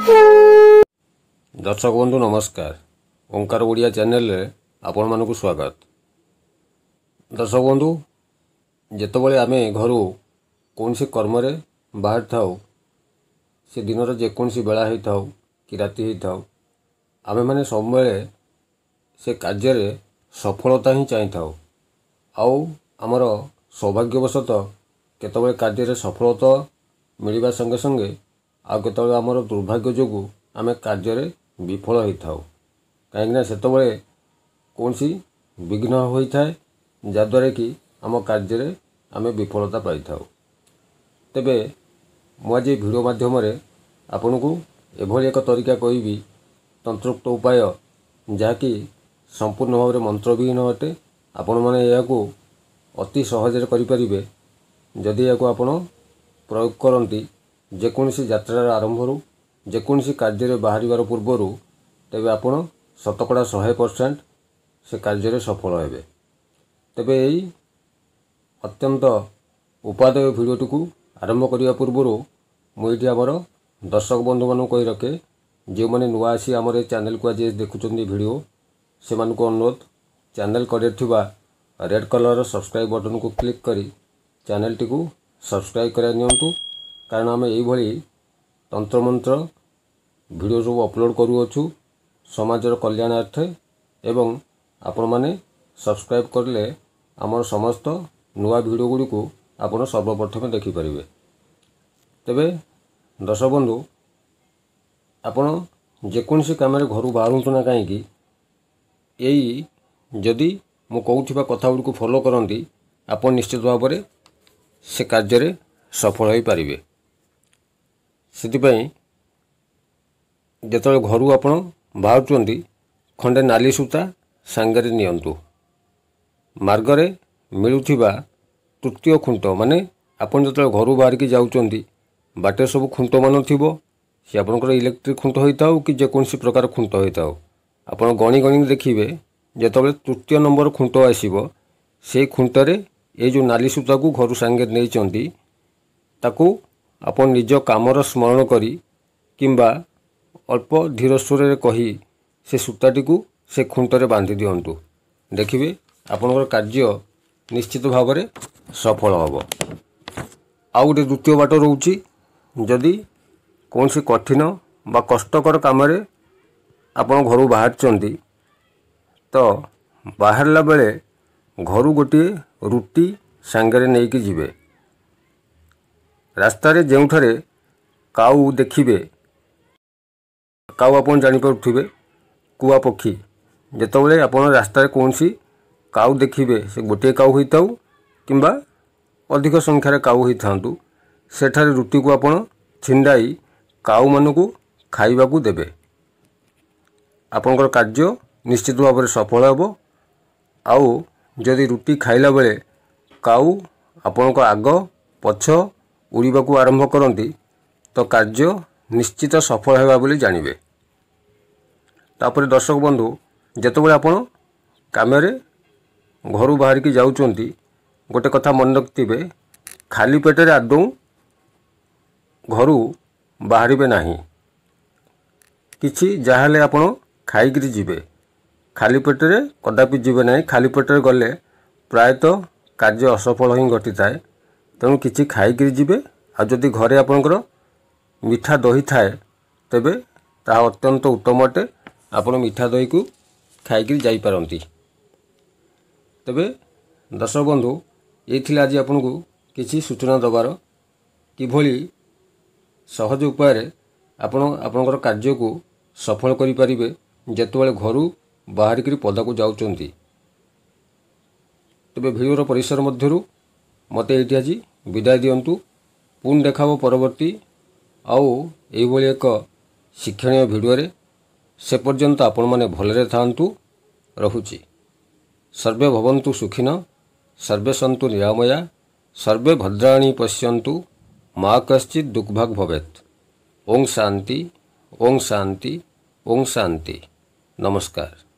दर्शक बंधु नमस्कार। ओंकार ओडिया चैनल रे आपण मानकु स्वागत। दर्शक बंधु जेतबळे आमे घरु कोनसी कर्म रे बाहर थाउ से दिन रे जे कोनसी बेला हेई थाउ कि राति हेई थाउ आमे माने सबबेले से कार्य रे सफलता ही चाहि थाउ। आउ हमर सौभाग्यवशत केतबळे कार्य रे सफलता मिलिबा संगे संगे आ केतबळे हमर दुर्भाग्य जोगु आमे कार्य रे विफल होई थाउ। कहीं सेतबळे कोनसी विघ्न होई थाए जाद्वारा कि आम कार्य रे आमे विफलता पाई थाउ। तेबे मु आज वीडियो माध्यम रे आपनकु एभली एक तरीका कहबी तंत्रोक्त उपाय जाकि संपूर्ण भाव में मंत्रविहीन अटे। आपण माने याकू अति सहज करि परिबे जदि याकू आपण प्रयोग करंती जेकोसी यात्रा आरंभ जेकोसी कार्य बाहर पूर्वर तेबे आपण शतकड़ा 100% से कार्य सफल हेबे। तेबे यही अत्यंत उपादेय भिडियोटी को आरंभ करने पूर्वर मुझे आमर दर्शक बंधु मान कही रखे जो मैंने नुआ आसी आम चैनल को आज देखुं वीडियो से अनुरोध चैनल कड़े रेड कलर सब्सक्राइब बटन को क्लिक करी चैनल टी को सब्सक्राइब करा नियंतु। कारण आम यही तंत्र मंत्र वीडियो सब अपलोड करूँ समाजर कल्याणार्थे एवं आपण माने सब्सक्राइब करले आमर समस्त नुआ वीडियो गुडी को आपण सर्वप्रथम देखि परिबे। तेबे दर्शक बंधु आपण जेकोसी काम रे घर बाहरंतु ना कहीं यही जदि मु कहूथिबा कथा गुडी को फॉलो करंती आपण निश्चित भाव में से कार्य रे सफल होई परिबे। सेतिपई जेतबे घरु आपण बाहरुचंती खंडे नाली सूता सांगरे नियंतु। मार्गरे मिलुथिबा तृतीय खुंट माने आपण जेतबे घरु बाहर की जाउचंती बाटे सब खुंट मान थिबो से आपनकर इलेक्ट्रिक खुंट होइताउ कि जेकोसी प्रकार खुंट होइताउ आपण गणी गणी देखिबे जेतबे तृतीय नंबर खुंट आसीबो से खुंटरे ए जो नाली सूता को घर सांगे नैचंती ताकू आपण निज कामर स्मरण करी किंबा अल्प धीर स्वर रे कही से सूताटी को से खुंटरे बांधि दियंतु। देखिबे आपनकर कार्य निश्चित भाव में सफल होबो। आ गोटे द्वितीय बाट रहउची जदि कोनसी कठिन बा कष्टकर काम रे आपण घर बाहर चंदी तो बाहरला बेले घर गोटे रुटी सांगरे नहीं कि जिबे। रास्ता रे जेउठारे काऊ देखिबे काऊ आपन जानि पारुथिबे कुआ पक्षी जेतबेले आपन रास्ता रे कोनसी काऊ देखिबे से गोटे काऊ होइताउ किंबा अधिक संख्यार काऊ होइथांतु सेठारे रुटी को आपन छिंडाई काऊ मानकु खाइबाकू देबे। आपनकर कार्य निश्चित भाव में सफल हेबो। आउ जदि रुटी खाइला बेले काऊ आपनकर आग पछ उड़ीबाकू आरंभ करती तो कार्य निश्चित सफल हेबा बोली जानिबे। तापर दर्शक बंधु जेतबेले आपण काम रे घर बाहर की जाउचंती गोटे कथा मन रखिथिबे खाली पेटे आदौ घर बाहरिबे नाही। किछि जाहाले आपण खाइकरी जिबे खाली पेटे कदापि जिबे नाही। खाली पेटे गले प्रायतः कार्य असफल ही घटी थाए। तेणु किछि खाइकरी जिबे आ जदि घरे आपणकर मिठा दही थाए तेबे ता अत्यंत उत्तम अटे। आपण मिठा दही को खाइकरी जाई पारंती। तेबे दर्शक बंधु ये आज आपन को किछि सूचना दबार किभली सहज उपाय रे आपण आपनकर कार्य को सफल करि परिबे जेतबेले घरु बाहर करी पदा को जाउचंती। तेबे वीडियोर परिसर मध्यरु मते एठी आज विदाय दियंतु। पुन देखाबो परवर्ती आउ एई भली एक शिक्षणीय वीडियो रे। से पर्यंत आपण माने भलरे थांतु रहुची। सर्वे भवन्तु सुखिन सर्वे सन्तु निरामया सर्वे भद्राणि पश्यन्तु मा कश्चित् दुःखभाग् भवेत्। ओम शांति ओम शांति ओम शांति। नमस्कार।